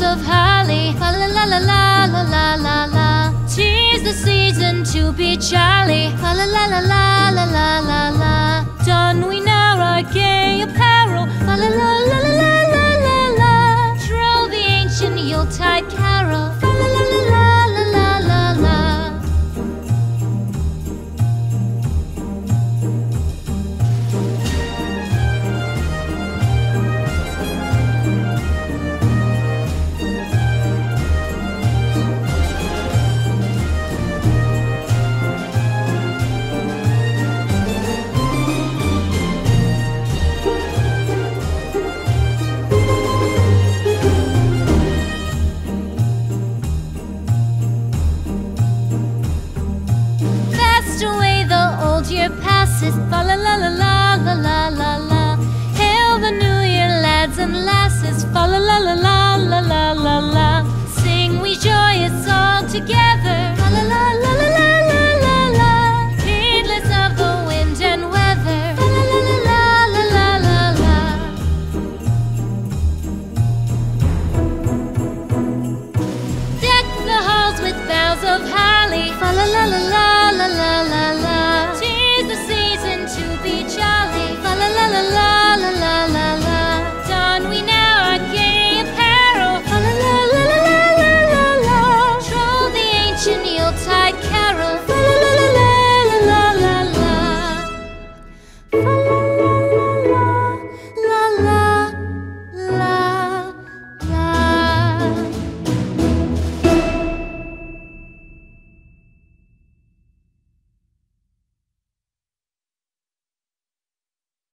of holly, fa la la la la la la la la. 'Tis the season to be jolly, fa la la la la la la la la. Don we now our gay apparel, fa la la la la la la la la. Troll the ancient Yuletide carol.